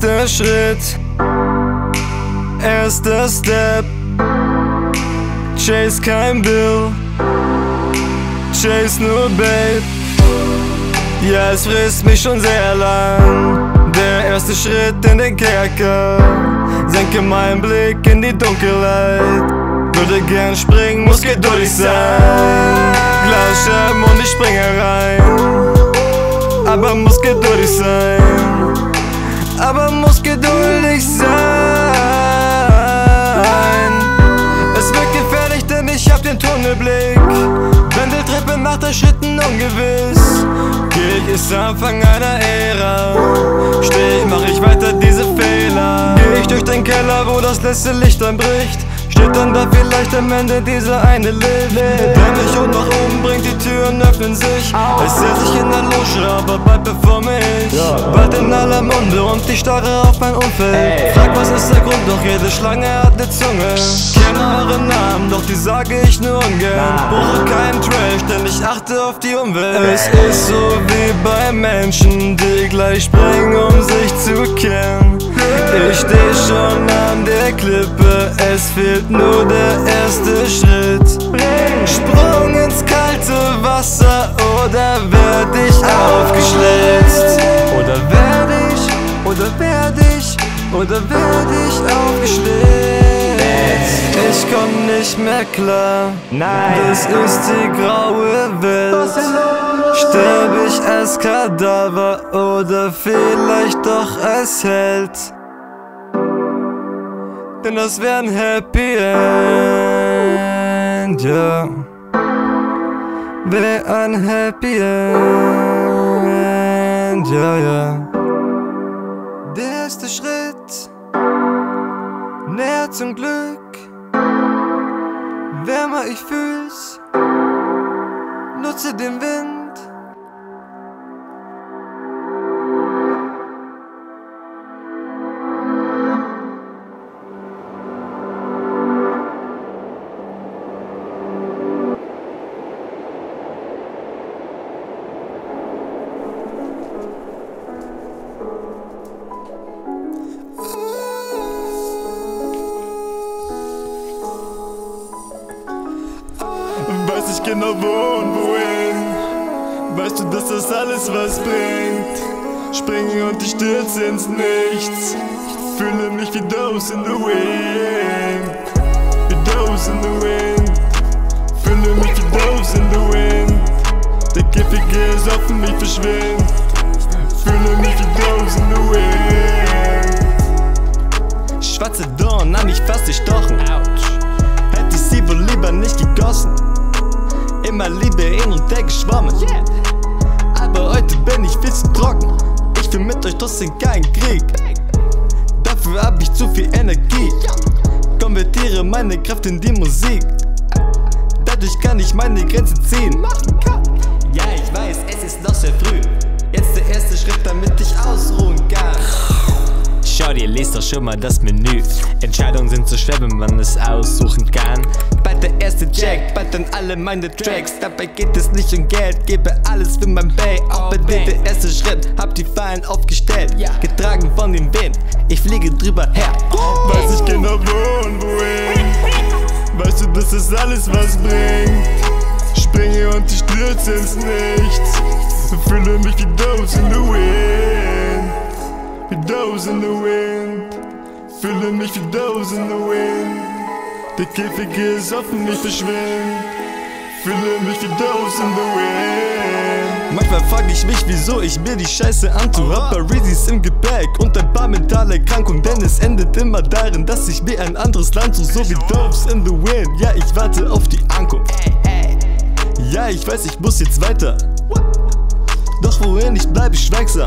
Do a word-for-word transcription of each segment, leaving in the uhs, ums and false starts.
erster Schritt, erster Step. Chase kein Bill, chase nur Babe. Ja, es frisst mich schon sehr lang. Der erste Schritt in den Kerker, senke meinen Blick in die Dunkelheit. Würde gern springen, muss geduldig sein. Glas scherben und ich springe rein. Aber muss geduldig sein. Aber muss geduldig sein. Es wird gefährlich, denn ich hab den Tunnelblick. Wendeltreppe nach der Schritten ungewiss. Geh ich ist der Anfang einer Ära. Steh ich, mach ich weiter diese Fehler. Geh ich durch den Keller, wo das letzte Licht dann bricht. Steht dann da vielleicht am Ende dieser eine Licht, der mich hoch nach oben bringt, die Türen öffnen sich. Es zählt sich in der Loge, aber bald performe ich. Bald in aller Munde und ich starre auf mein Umfeld. Frag, was ist der Grund, doch jede Schlange hat ne Zunge. Kenne eure Namen, doch die sage ich nur ungern. Brauche keinen Trash, denn ich achte auf die Umwelt. Es ist so wie bei Menschen, die gleich springen, um sich zu kehren. Ich steh schon an der Klippe, es fehlt nur der erste Schritt. Sprung ins kalte Wasser oder werd ich aufgeschlitzt? Oder werd ich, oder werd ich, oder werd ich aufgeschlitzt? Ich komm nicht mehr klar, nein, das ist die graue Welt. Sterb ich als Kadaver oder vielleicht doch als Held? Denn das wär ein Happy End, ja. Wär ein Happy End, ja, ja. Der erste Schritt näher zum Glück. Wärmer ich fühl's, nutze den Wind. Weiß ich genau wo und wohin. Weißt du, dass das alles was bringt? Springe und ich stürze ins Nichts. Fühle mich wie Those in the Wind. Wie Those in the Wind. Fühle mich wie Those in the Wind. Der Giffige ist offen, ich verschwind. Fühle mich wie Those in the Wind. Schwarze Dorn an mich fast gestochen. Hätte ich sie wohl lieber nicht gegossen. Immer Liebe hin und her geschwommen, yeah. Aber heute bin ich viel zu trocken. Ich will mit euch trotzdem keinen Krieg. Dafür hab ich zu viel Energie. Konvertiere meine Kraft in die Musik. Dadurch kann ich meine Grenzen ziehen. Ja, ich weiß, es ist noch sehr früh. Jetzt der erste Schritt, damit ich ausruhen kann. Schau dir, lest doch schon mal das Menü. Entscheidungen sind so schwer, wenn man es aussuchen kann. Bald der erste Jack, bald dann alle meine Tracks. Dabei geht es nicht um Geld, gebe alles für mein Bay. Auch bei dir der erste Schritt, hab die Fallen aufgestellt. Getragen von dem Wind, ich fliege drüber her. Weiß ich genau wo und wohin. Weißt du, das ist alles was bringt. Springe und ich stürze ins Nichts. Fühle mich wie Those in the Wind. Wie Those in the Wind. Fühle mich wie Those in the Wind. Der Käfig ist offen, ich verschwind. Fühle mich wie Those in the Wind. Manchmal frag ich mich, wieso ich mir die Scheiße antue. Hab Paresis im Gepäck und ein paar mentale Erkrankungen. Denn es endet immer darin, dass ich mir ein anderes Land suche. So wie Those in the Wind. Ja, ich warte auf die Ankunft. Ja, ich weiß, ich muss jetzt weiter. Doch wohin, ich bleibe schweigsam.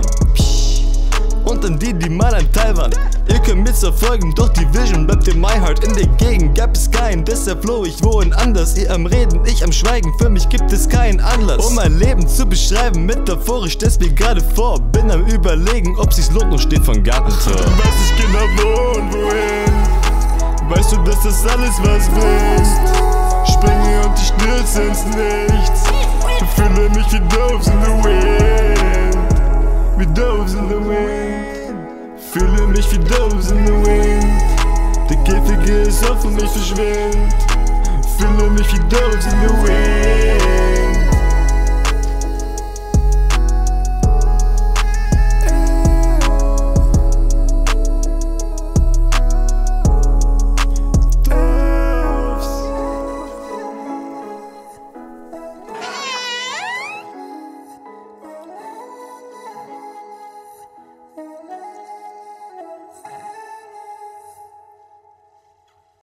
Und an die, die mal ein Teil waren. Ihr könnt mir verfolgen, doch die Vision bleibt in my heart. In der Gegend gab es keinen, deshalb floh ich wohin anders. Ihr am Reden, ich am Schweigen, für mich gibt es keinen Anlass, um mein Leben zu beschreiben, metaphorisch, stell's mir gerade vor. Bin am Überlegen, ob sich's lohnt und steht von Gartentor. Weiß ich genau wo und wohin. Weißt du, dass das alles was bringt. Springe und ich stürze ins Nichts. Fühle mich wie Those in the Wind. Wie Those in the Wind. Fühle mich wie Doves in the Wind. Der Käfig ist offen, ich verschwind. Fühle mich wie Doves in the Wind.